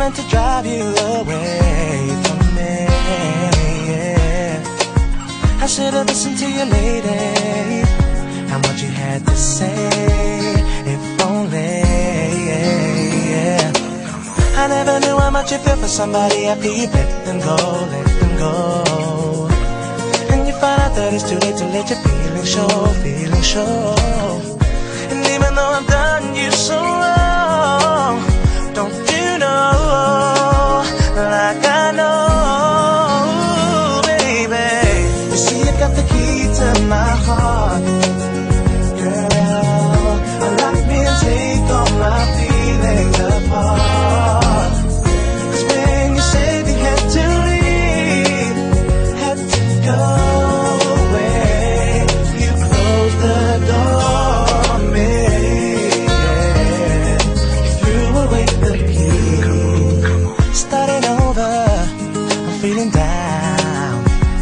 meant to drive you away from me, yeah. I should've listened to you, lady, and what you had to say, if only, yeah. I never knew how much you feel for somebody after you let them go, let them go. And you find out that it's too late to let your feelings show, feelings show. And even though I've done you so wrong, don't you know, like I know, baby. You see, you got the key to my heart, girl. Unlock me and take all my feelings apart. 'Cause when you said you had to leave, had to go away, you closed the door on me, yeah. You threw away the key. Starting over, I'm feeling down.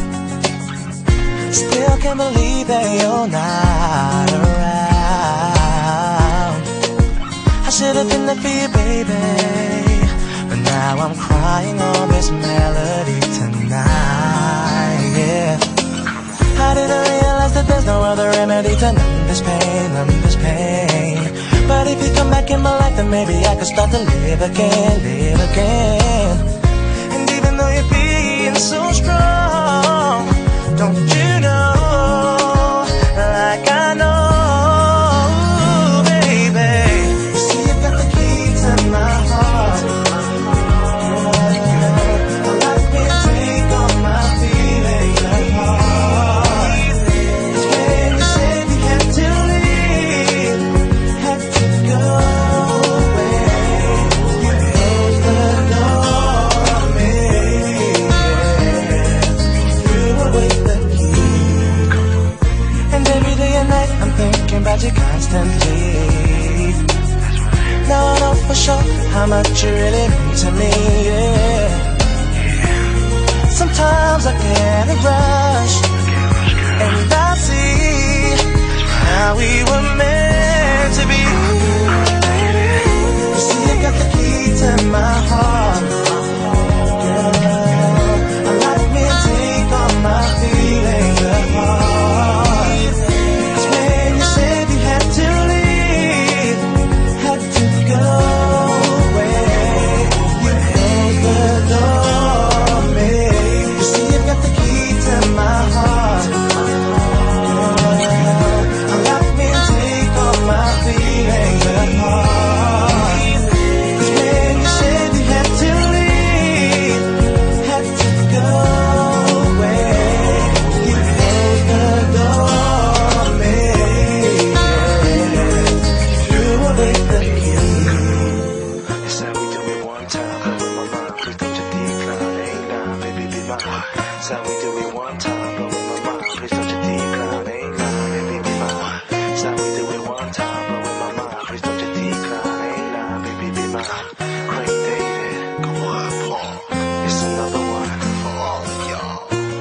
Still can't believe that you're not around. I should've been there for you, baby, but now I'm crying on this melody tonight, yeah. How did I realize that there's no other remedy to numb this pain, numb this pain? But if you come back in my life, then maybe I could start to live again, live again. And even though you're being so strong, don't you know, like I know, baby. You see, you got the key to my heart, unlock me and take all my feelings apart. 'Cause when you said you had to leave, had to go away, you closed the door on me, yeah. Threw away the key. And every day and night I'm thinking about you constantly. Now I know for sure how much you really mean to me, yeah. Sometimes I can't rush, and I see how we were meant to be. You see, you got the key to my heart, girl. Unlock me and take all my feelings apart. 'Cause when you said you had to leave, had to go away, you closed the door on me. You see, you got the key to my heart, girl. Unlock me and take all my feelings apart. 'Cause when you said you had to leave, had to go away, you closed the door on me, yeah. Threw away the key. It's how we do it one time, blow in my mind. Please don't you decline, ain't lying, baby, be mine. It's how we do it one time, blow in my mind. Please don't you decline, ain't lying, baby, be mine. It's how we do it one time, blow in my mind. Please don't you decline, ain't lying, baby, be mine. Craig David, go on, Paul. It's another one for all of y'all.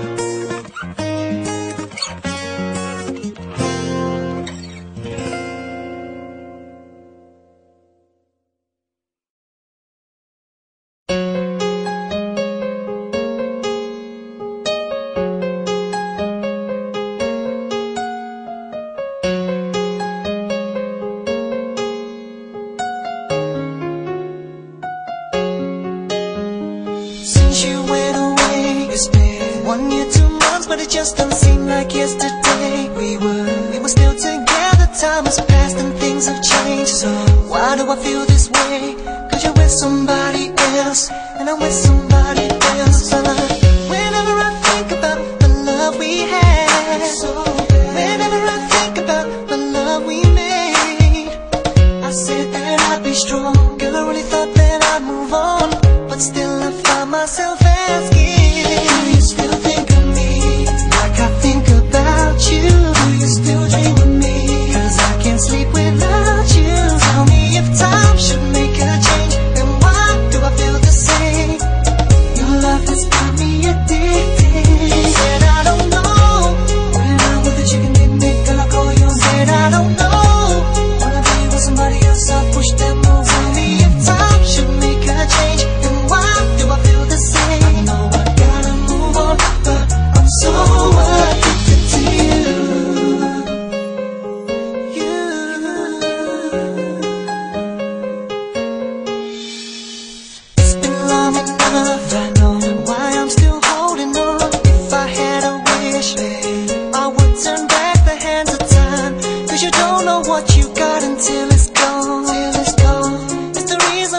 Since you went away, it's been 1 year, 2 months, but it just don't seem like yesterday. We were still together, time has passed and things have changed. So why do I feel this way? 'Cause you're with somebody else, and I'm with somebody else. But whenever I think about the love we had, whenever I think about the love we made, I said that I'd be strong. Girl, I really thought that I'd move on, but still I find myself asking, do you still think of me like I think about you? Do you still dream of me? 'Cause I can't sleep without you. Tell me if time should make a change, then why do I feel the same? Your love has got me addicted. Said I don't know, when I'm with a chicken picnic, girl I call you. Said I don't know, wanna be with somebody else, I push them over. Tell me if time should make a change, then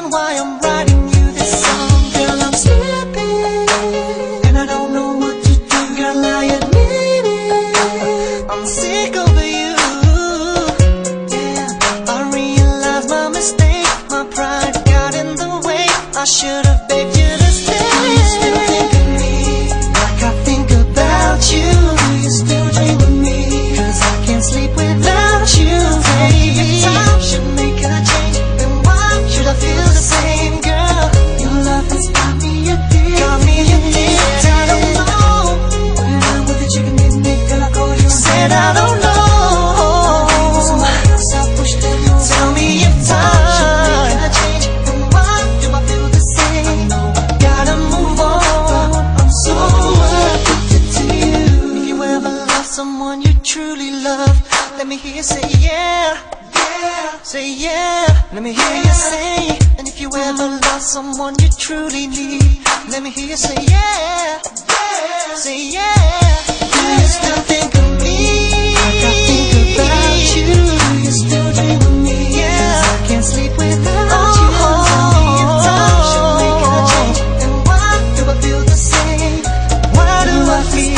reason why I'm writing you this song. Girl, I'm slipping, and I don't know what to do. Girl, I admit it, I'm sick over you. Yeah, I realize my mistake, my pride got in the way. I should have begged you to stay. Do you still think of me like I think about you? Do you still dream of me? 'Cause I can't sleep without you. Maybe time should make a change. Then why should I feel the same, girl? Your love has got me addicted. Got me addicted. I don't know when I'm with the chicken in me. Girl, I call you and said I don't know. Somebody else I pushed them on. Tell me if time should make a change. Then why do I feel the same? I know I gotta move on. I'm so addicted to you. If you ever love someone you truly love, let me hear you say yeah, yeah, say yeah. Let me hear you say. And if you ever love someone you truly need, let me hear you say yeah, yeah, say yeah. Do you still think of me like I think about you? Do you still dream of me? Yeah, 'cause I can't sleep without you. Tell me if time should make a change. And why do I feel the same? Why do I feel?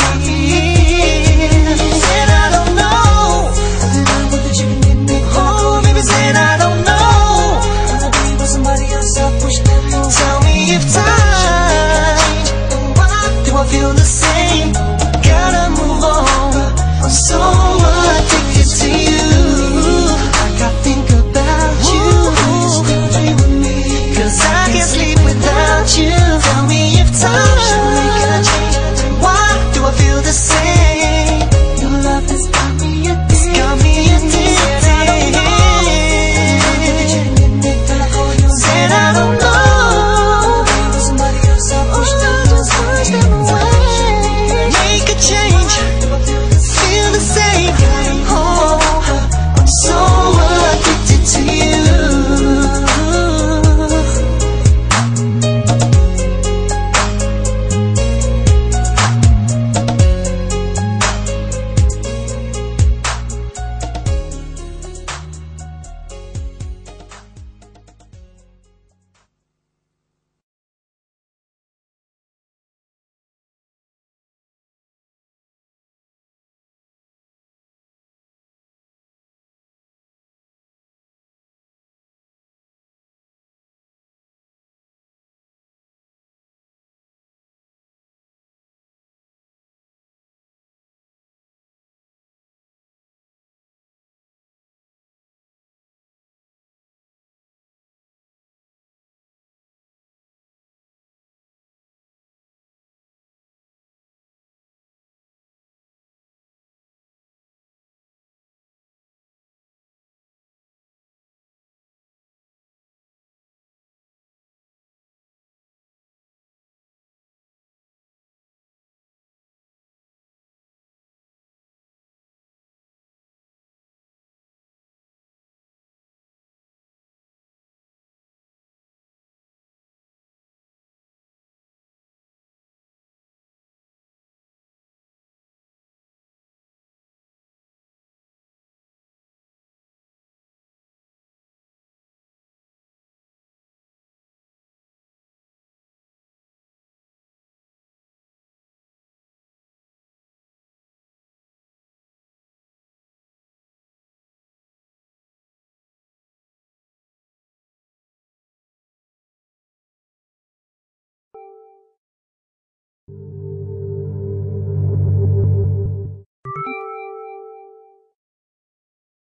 Said I don't know. With the chicken in me. Oh, baby said I don't know. I'll be with somebody else, I push them on. Tell me if time change. And why do I feel the same? Gotta move on. I'm so addicted to you. Like I think about you. Do you still dream of me? 'Cause I can't sleep without you. Tell me if time